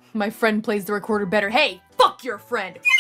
My friend plays the recorder better. Hey, fuck your friend!